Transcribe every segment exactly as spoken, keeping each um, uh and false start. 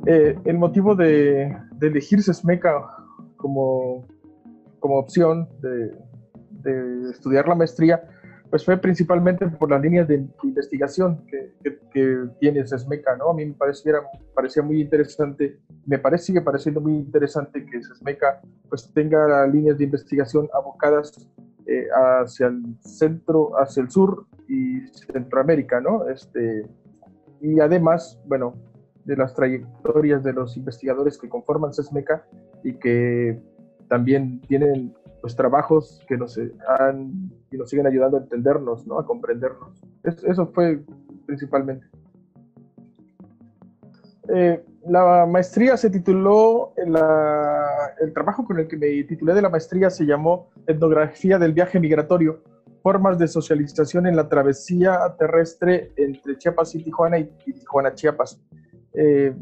Eh, el motivo de, de elegir SESMECA como, como opción de, de estudiar la maestría, pues fue principalmente por las líneas de investigación que, que, que tiene SESMECA, ¿no? A mí me pareciera, parecía muy interesante, me parece, sigue pareciendo muy interesante que SESMECA pues tenga líneas de investigación abocadas eh, hacia el centro, hacia el sur y Centroamérica, ¿no? Este, y además, bueno, de las trayectorias de los investigadores que conforman SESMECA y que también tienen pues, trabajos que nos, han, y nos siguen ayudando a entendernos, ¿no? A comprendernos. Es, eso fue principalmente. Eh, la maestría se tituló, la, el trabajo con el que me titulé de la maestría se llamó Etnografía del viaje migratorio, formas de socialización en la travesía terrestre entre Chiapas y Tijuana y, y Tijuana-Chiapas. Eh,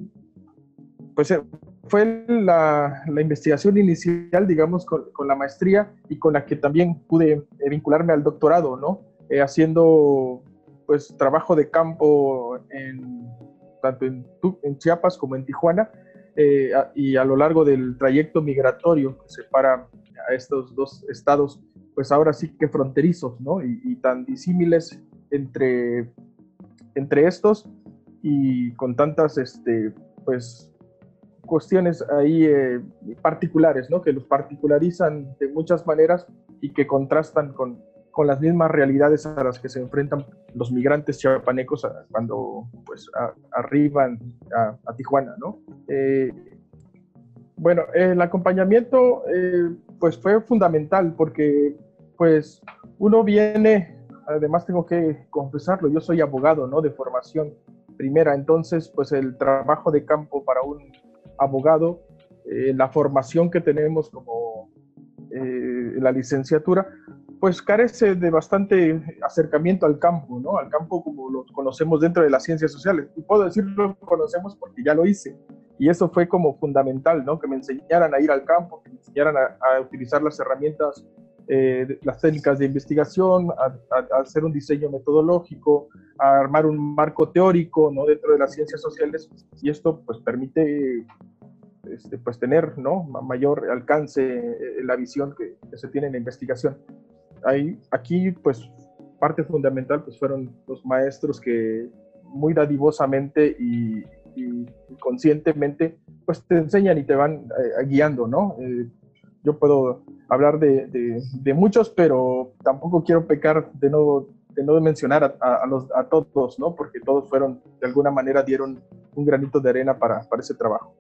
pues fue la, la, investigación inicial, digamos, con, con, la maestría y con la que también pude eh, vincularme al doctorado, ¿no? Eh, haciendo, pues, trabajo de campo en, tanto en, en Chiapas como en Tijuana, eh, y a lo largo del trayecto migratorio que separa a estos dos estados, pues ahora sí que fronterizos, ¿no? Y, y tan disímiles entre, entre estos y con tantas, este, pues, cuestiones ahí eh, particulares, ¿no? Que los particularizan de muchas maneras y que contrastan con, con las mismas realidades a las que se enfrentan los migrantes chiapanecos a, cuando pues a, arriban a, a Tijuana, ¿no? Eh, bueno, el acompañamiento eh, pues fue fundamental porque pues uno viene, además tengo que confesarlo, yo soy abogado, ¿no? De formación primera, entonces pues el trabajo de campo para un abogado, eh, la formación que tenemos como eh, la licenciatura, pues carece de bastante acercamiento al campo, ¿no? Al campo como lo conocemos dentro de las ciencias sociales. Y puedo decirlo conocemos porque ya lo hice. Y eso fue como fundamental, ¿no? Que me enseñaran a ir al campo, que me enseñaran a, a utilizar las herramientas, eh, las técnicas de investigación, a, a, a hacer un diseño metodológico, a armar un marco teórico, ¿no? Dentro de las ciencias sociales. Y esto pues permite este, pues tener, ¿no? mayor alcance eh, la visión que, que se tiene en la investigación. Ahí, aquí pues parte fundamental pues fueron los maestros que muy dadivosamente y, y conscientemente pues te enseñan y te van eh, guiando, ¿no? Eh, yo puedo hablar de, de, de muchos, pero tampoco quiero pecar de no, de no mencionar a, a, a, los, a todos, ¿no? Porque todos fueron, de alguna manera dieron un granito de arena para, para ese trabajo.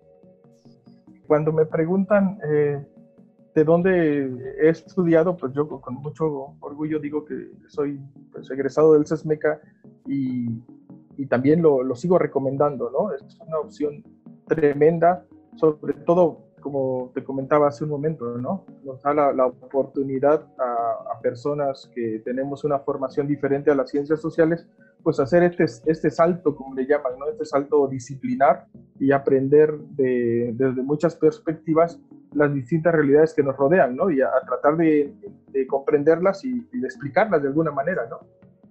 Cuando me preguntan eh, de dónde he estudiado, pues yo con mucho orgullo digo que soy pues, egresado del SESMECA y, y también lo, lo sigo recomendando, ¿no? Es una opción tremenda, sobre todo, como te comentaba hace un momento, ¿no? Nos da la, la oportunidad a, a personas que tenemos una formación diferente a las ciencias sociales, pues hacer este, este salto, como le llaman, ¿no? Este salto disciplinar y aprender de, desde muchas perspectivas las distintas realidades que nos rodean, ¿no? Y a, a tratar de, de comprenderlas y, y, de explicarlas de alguna manera, ¿no?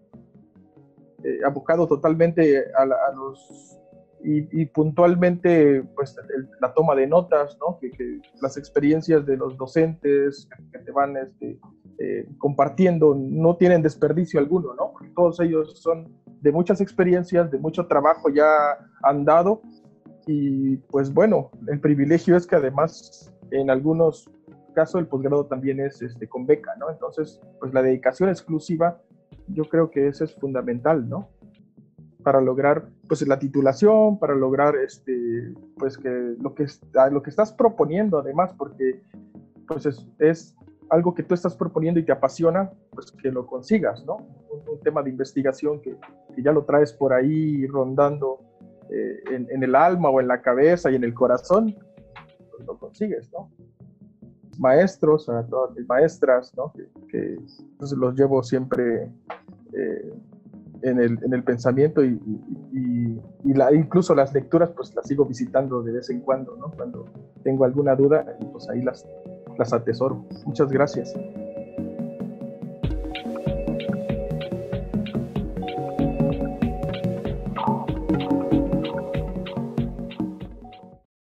Eh, abocado totalmente a, la, a los... Y, y puntualmente, pues, el, la toma de notas, ¿no? Que, que las experiencias de los docentes que te van este, eh, compartiendo no tienen desperdicio alguno, ¿no? Porque todos ellos son de muchas experiencias, de mucho trabajo ya andado. Y pues bueno, el privilegio es que además en algunos casos el posgrado también es este, con beca, ¿no? Entonces, pues la dedicación exclusiva, yo creo que eso es fundamental, ¿no? Para lograr pues la titulación, para lograr este, pues que lo que, lo que estás proponiendo además, porque pues es, es algo que tú estás proponiendo y te apasiona, pues que lo consigas, ¿no? Un, un tema de investigación que, que ya lo traes por ahí rondando eh, en, en el alma o en la cabeza y en el corazón, pues lo consigues, ¿no? Maestros, a todas mis maestras, ¿no? Que, que pues los llevo siempre eh, en, el, en el pensamiento y, y, y, y la, incluso las lecturas, pues las sigo visitando de vez en cuando, ¿no? Cuando tengo alguna duda, pues ahí las, las atesoro. Muchas gracias.